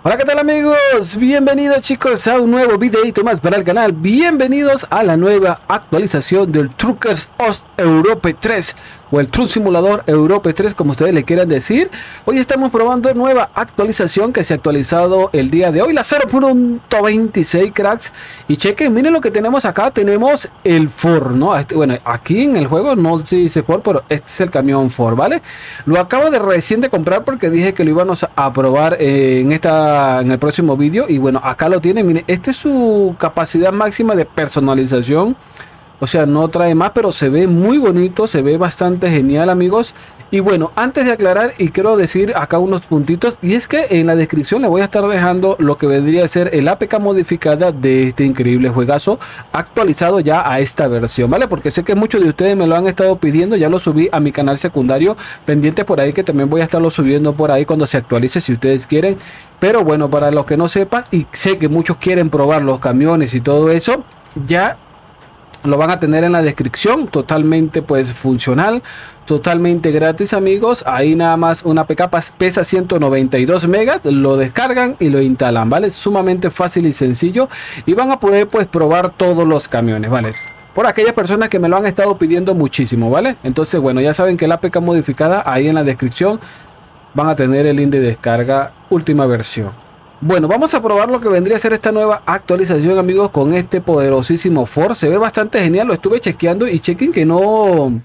Hola, ¿qué tal amigos? Bienvenidos chicos a un nuevo videito más para el canal. Bienvenidos a la nueva actualización del Truckers Host Europe 3 o el Truck Simulator Europe 3, como ustedes le quieran decir. Hoy estamos probando nueva actualización que se ha actualizado el día de hoy, la 0.26 cracks. Y chequen, miren lo que tenemos acá. Tenemos el Ford, ¿no? Bueno, aquí en el juego no se dice Ford, pero este es el camión Ford, ¿vale? Lo acabo de recién de comprar porque dije que lo íbamos a probar en el próximo vídeo. Y bueno, acá lo tienen. Miren, esta es su capacidad máxima de personalización. O sea, no trae más, pero se ve muy bonito, se ve bastante genial, amigos. Y bueno, antes de aclarar, y quiero decir acá unos puntitos, y es que en la descripción le voy a estar dejando lo que vendría a ser el APK modificada de este increíble juegazo, actualizado ya a esta versión, ¿vale? Porque sé que muchos de ustedes me lo han estado pidiendo, ya lo subí a mi canal secundario, pendiente por ahí, que también voy a estarlo subiendo por ahí cuando se actualice, si ustedes quieren. Pero bueno, para los que no sepan, y sé que muchos quieren probar los camiones y todo eso, ya lo van a tener en la descripción, totalmente pues funcional, totalmente gratis, amigos. Ahí nada más una APK pesa 192 megas, lo descargan y lo instalan, ¿vale? Sumamente fácil y sencillo, y van a poder pues probar todos los camiones, ¿vale? Por aquellas personas que me lo han estado pidiendo muchísimo, ¿vale? Entonces, bueno, ya saben que la APK modificada ahí en la descripción van a tener el link de descarga última versión. Bueno, vamos a probar lo que vendría a ser esta nueva actualización, amigos, con este poderosísimo Ford. Se ve bastante genial, lo estuve chequeando y chequen que no...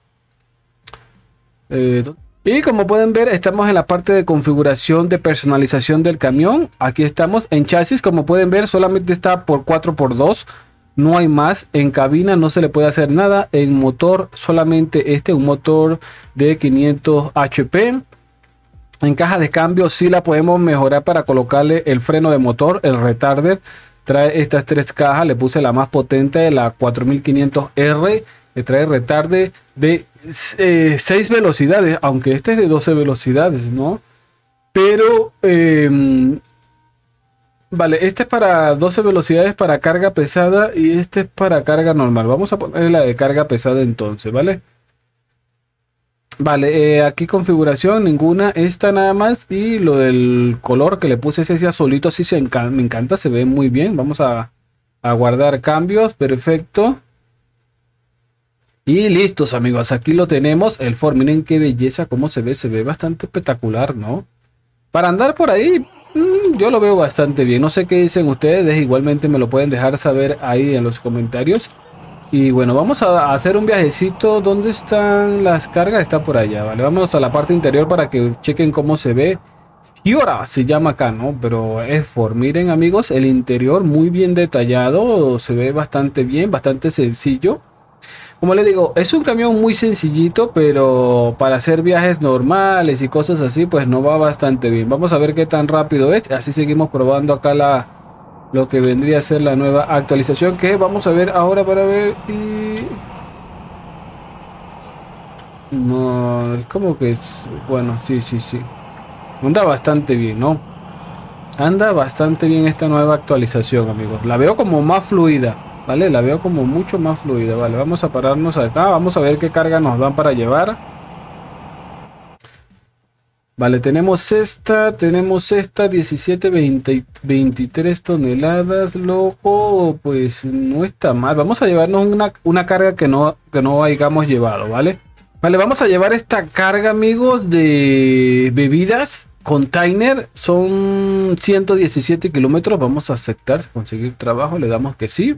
y como pueden ver, estamos en la parte de configuración de personalización del camión. Aquí estamos en chasis, como pueden ver, solamente está por 4x2. No hay más. En cabina no se le puede hacer nada. En motor, solamente un motor de 500 HP. En caja de cambio sí la podemos mejorar para colocarle el freno de motor, el retarder. Trae estas tres cajas, le puse la más potente, la 4500R. Le trae retarde de 6 velocidades, aunque este es de 12 velocidades, ¿no? Pero, vale, este es para 12 velocidades para carga pesada y este es para carga normal. Vamos a ponerle la de carga pesada entonces, ¿vale? Vale, aquí configuración, ninguna, esta nada más. Y lo del color que le puse ese azulito, así me encanta, se ve muy bien. Vamos a guardar cambios, perfecto. Y listos, amigos, aquí lo tenemos, el Ford. Miren qué belleza, cómo se ve bastante espectacular, ¿no? Para andar por ahí, yo lo veo bastante bien. No sé qué dicen ustedes, igualmente me lo pueden dejar saber ahí en los comentarios. Y bueno, vamos a hacer un viajecito. ¿Dónde están las cargas? Está por allá, ¿vale? Vamos a la parte interior para que chequen cómo se ve. Fiora se llama acá, ¿no? Pero es Ford. Miren, amigos, el interior muy bien detallado. Se ve bastante bien, bastante sencillo. Como les digo, es un camión muy sencillito, pero para hacer viajes normales y cosas así, pues no va bastante bien. Vamos a ver qué tan rápido es. Así seguimos probando acá lo que vendría a ser la nueva actualización, que vamos a ver ahora para ver. Y no, es como que es bueno, sí, anda bastante bien, ¿no? Anda bastante bien esta nueva actualización, amigos. La veo como más fluida, ¿vale? La veo como mucho más fluida. Vale, vamos a pararnos acá, vamos a ver qué carga nos dan para llevar. Vale, tenemos esta 17, 20, 23 toneladas, loco, pues no está mal. Vamos a llevarnos una carga que no hayamos llevado, ¿vale? Vale, vamos a llevar esta carga, amigos, de bebidas, container, son 117 kilómetros. Vamos a aceptar, conseguir trabajo, le damos que sí.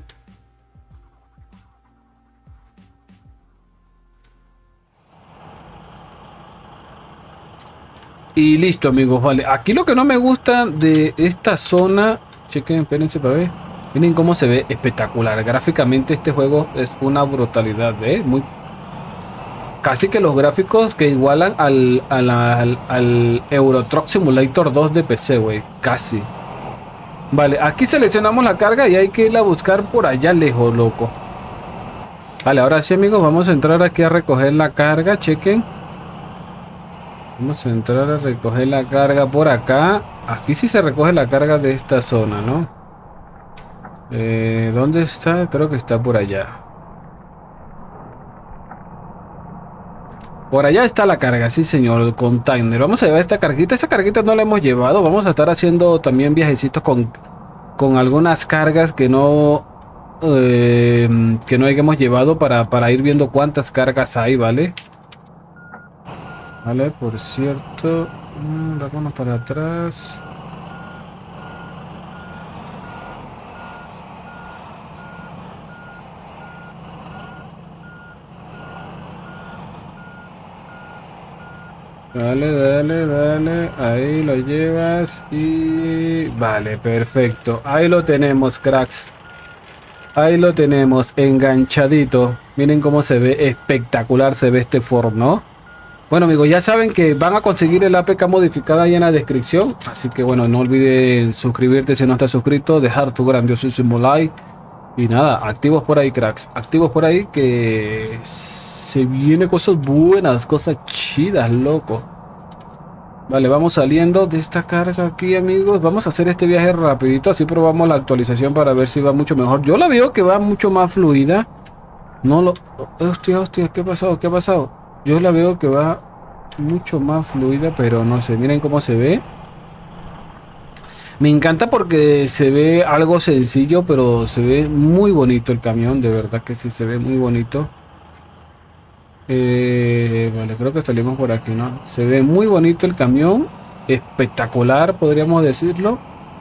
Y listo, amigos, vale. Aquí lo que no me gusta de esta zona, chequen, espérense para ver. Miren cómo se ve espectacular. Gráficamente este juego es una brutalidad, ¿eh? Casi que los gráficos que igualan al Euro Truck Simulator 2 de PC, güey. Casi. Vale, aquí seleccionamos la carga y hay que irla a buscar por allá lejos, loco. Vale, ahora sí, amigos, vamos a entrar aquí a recoger la carga, chequen. Vamos a entrar a recoger la carga por acá. Aquí sí se recoge la carga de esta zona, ¿no? ¿Dónde está? Creo que está por allá. Por allá está la carga, sí señor, el container. Vamos a llevar esta carguita. Esta carguita no la hemos llevado. Vamos a estar haciendo también viajecitos con algunas cargas que no hayamos llevado para ir viendo cuántas cargas hay, ¿vale? Vale, por cierto. Vámonos para atrás. Dale, dale, dale, ahí lo llevas y... Vale, perfecto. Ahí lo tenemos, cracks. Ahí lo tenemos, enganchadito. Miren cómo se ve, espectacular se ve este Ford, ¿no? Bueno amigos, ya saben que van a conseguir el APK modificada ahí en la descripción. Así que bueno, no olviden suscribirte si no estás suscrito, dejar tu grandiosísimo like. Y nada, activos por ahí, cracks. Activos por ahí que se vienen cosas buenas, cosas chidas, loco. Vale, vamos saliendo de esta carga aquí, amigos. Vamos a hacer este viaje rapidito, así probamos la actualización para ver si va mucho mejor. Yo la veo que va mucho más fluida. No lo... Hostia, hostia, ¿qué ha pasado? ¿Qué ha pasado? Yo la veo que va mucho más fluida, pero no sé. Miren cómo se ve. Me encanta porque se ve algo sencillo, pero se ve muy bonito el camión. De verdad que sí, se ve muy bonito. Vale, creo que salimos por aquí, ¿no? Se ve muy bonito el camión. Espectacular, podríamos decirlo.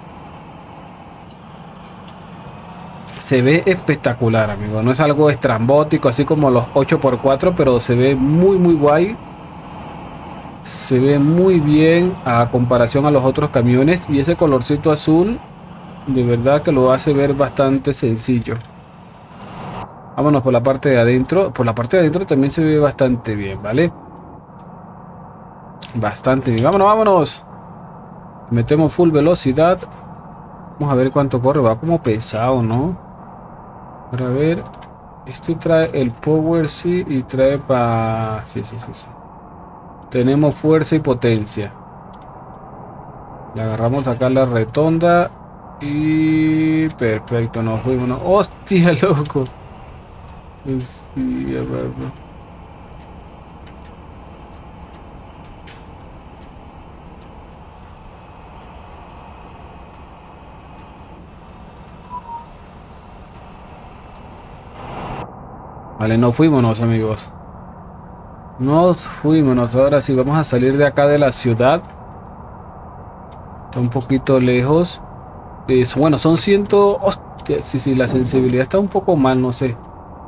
Se ve espectacular, amigo. No es algo estrambótico, así como los 8x4, pero se ve muy, muy guay. Se ve muy bien a comparación a los otros camiones. Y ese colorcito azul, de verdad que lo hace ver bastante sencillo. Vámonos por la parte de adentro. Por la parte de adentro también se ve bastante bien, ¿vale? Bastante bien. Vámonos, vámonos. Metemos full velocidad. Vamos a ver cuánto corre. Va como pesado, ¿no? Para ver. Esto trae el power, sí. Y trae para... Sí. Tenemos fuerza y potencia. Le agarramos acá la retonda. Y... perfecto, nos fuimos. ¿No? ¡Hostia, loco! Sí, vale, nos fuimos, amigos. Nos fuimos. Ahora sí, vamos a salir de acá de la ciudad. Está un poquito lejos. Bueno, son 100... Hostia, sí, la sensibilidad está un poco mal, no sé.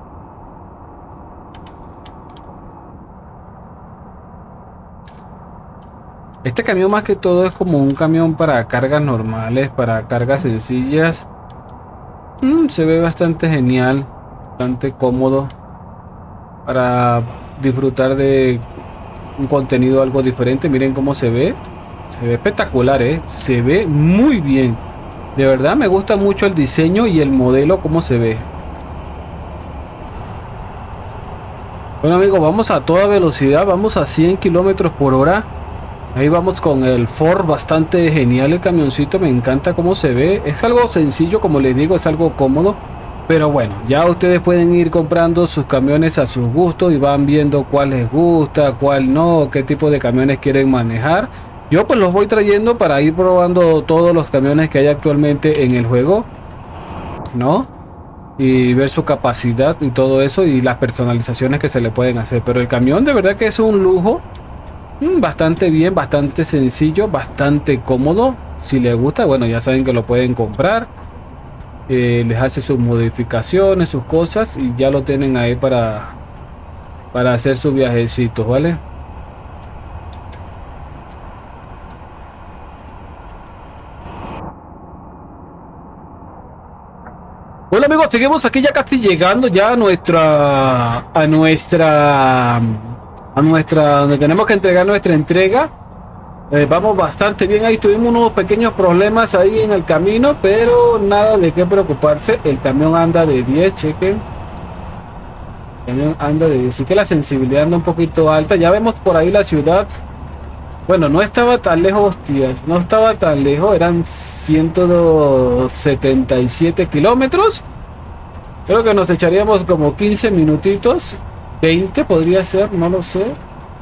Este camión más que todo es como un camión para cargas normales, para cargas sencillas. Se ve bastante genial, bastante cómodo para disfrutar de un contenido algo diferente. Miren cómo se ve espectacular, se ve muy bien. De verdad me gusta mucho el diseño y el modelo, cómo se ve. Bueno amigos, vamos a toda velocidad, vamos a 100 kilómetros por hora. Ahí vamos con el Ford, bastante genial el camioncito, me encanta cómo se ve. Es algo sencillo, como les digo, es algo cómodo. Pero bueno, ya ustedes pueden ir comprando sus camiones a sus gustos y van viendo cuál les gusta, cuál no, qué tipo de camiones quieren manejar. Yo pues los voy trayendo para ir probando todos los camiones que hay actualmente en el juego, ¿no? Y ver su capacidad y todo eso y las personalizaciones que se le pueden hacer. Pero el camión de verdad que es un lujo. Bastante bien, bastante sencillo, bastante cómodo. Si les gusta, bueno, ya saben que lo pueden comprar. Les hace sus modificaciones, sus cosas y ya lo tienen ahí para hacer sus viajecitos, ¿vale? Bueno amigos, seguimos aquí ya casi llegando ya a nuestra donde tenemos que entregar nuestra entrega. Vamos bastante bien ahí, tuvimos unos pequeños problemas ahí en el camino, pero nada de qué preocuparse. El camión anda de 10, chequen. El camión anda de 10, así que la sensibilidad anda un poquito alta. Ya vemos por ahí la ciudad. Bueno, no estaba tan lejos, hostias, no estaba tan lejos, eran 177 kilómetros. Creo que nos echaríamos como 15 minutitos, 20 podría ser, no lo sé.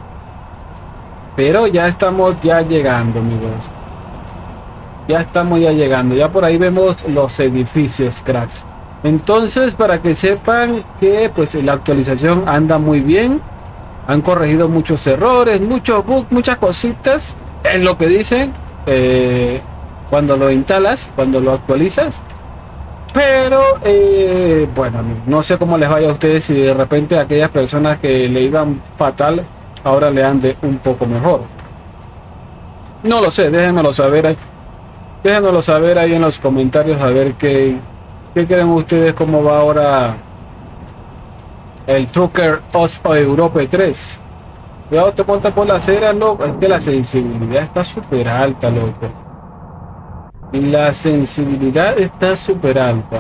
Pero ya estamos ya llegando, amigos. Ya estamos ya llegando. Ya por ahí vemos los edificios, cracks. Entonces, para que sepan que pues la actualización anda muy bien. Han corregido muchos errores, muchos bugs, muchas cositas. Es lo que dicen cuando lo instalas, cuando lo actualizas. Pero bueno, no sé cómo les vaya a ustedes, si de repente aquellas personas que le iban fatal ahora le ande un poco mejor. No lo sé, déjenmelo saber ahí. Déjenoslo saber ahí en los comentarios, a ver qué creen ustedes, cómo va ahora el Trucker OS Europe 3. Cuidado, te monta por la acera, loco. Es que la sensibilidad está súper alta, loco. Y la sensibilidad está súper alta.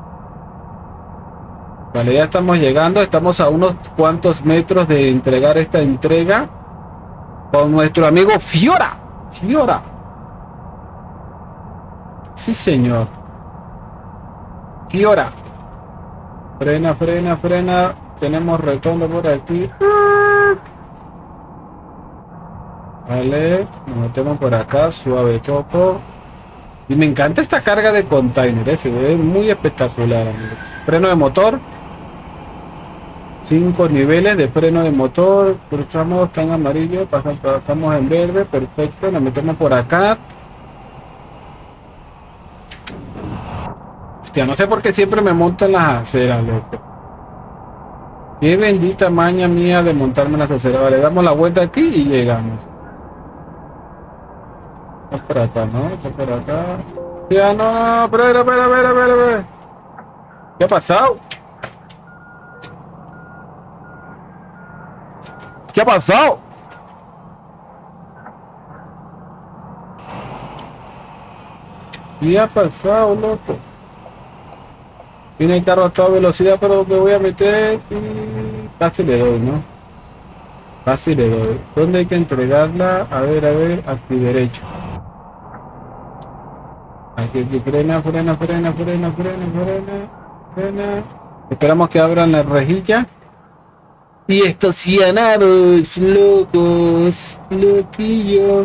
Vale, ya estamos llegando. Estamos a unos cuantos metros de entregar esta entrega con nuestro amigo Fiora. Fiora. Sí, señor. Fiora. Frena, frena, frena. Tenemos retorno por aquí. Vale, nos metemos por acá, suave poco. Y me encanta esta carga de containers, se ve muy espectacular, amigo. Freno de motor. 5 niveles de freno de motor. Cruzamos, está en amarillo, pasamos en verde, perfecto. Nos metemos por acá. Hostia, no sé por qué siempre me monto en las aceras, loco. Qué bendita maña mía de montarme en las aceras. Vale, damos la vuelta aquí y llegamos. Está por acá, ¿no? Está por acá. Ya no, espera. ¿Qué ha pasado? ¿Qué ha pasado? ¿Qué ha pasado, loco? Viene el carro a toda velocidad, pero me voy a meter y casi le doy, ¿no? Casi le doy. ¿Dónde hay que entregarla? A ver, aquí derecho. Aquí, frena. Esperamos que abran la rejilla. Y estacionados, locos, loquillo.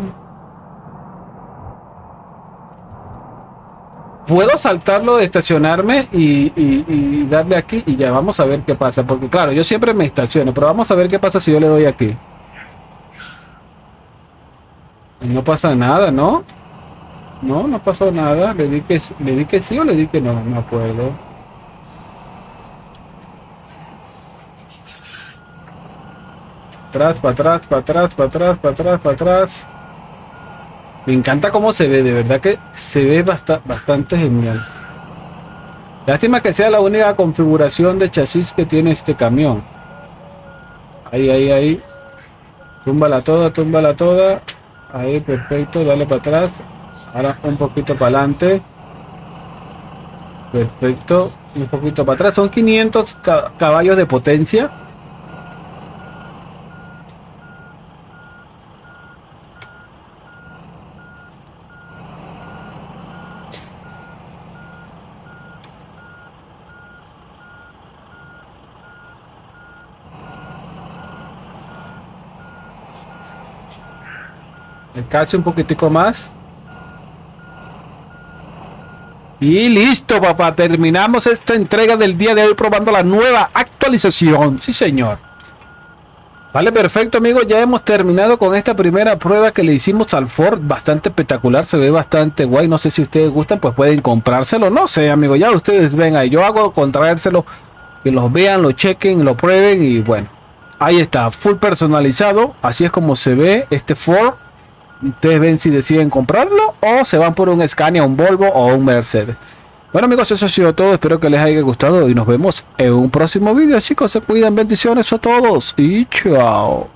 Puedo saltarlo de estacionarme y darle aquí y ya vamos a ver qué pasa. Porque claro, yo siempre me estaciono, pero vamos a ver qué pasa si yo le doy aquí. Y no pasa nada, ¿no? No pasó nada. Le di que sí o le di que no, no acuerdo. Atrás, para atrás. Me encanta cómo se ve, de verdad que se ve bastante genial. Lástima que sea la única configuración de chasis que tiene este camión. Ahí. Túmbala toda. Ahí, perfecto, dale para atrás. Ahora un poquito para adelante. Perfecto, un poquito para atrás. Son 500 caballos de potencia. Casi un poquitico más. Y listo, papá. Terminamos esta entrega del día de hoy probando la nueva actualización. Sí, señor. Vale, perfecto, amigos. Ya hemos terminado con esta primera prueba que le hicimos al Ford. Bastante espectacular. Se ve bastante guay. No sé si ustedes gustan, pues pueden comprárselo. No sé, amigos. Ya ustedes ven ahí. Yo hago con traérselo. Que los vean, lo chequen, lo prueben. Y bueno, ahí está. Full personalizado. Así es como se ve este Ford. Ustedes ven si deciden comprarlo o se van por un Scania, un Volvo o un Mercedes. Bueno, amigos, eso ha sido todo. Espero que les haya gustado y nos vemos en un próximo vídeo, chicos. Se cuidan, bendiciones a todos y chao.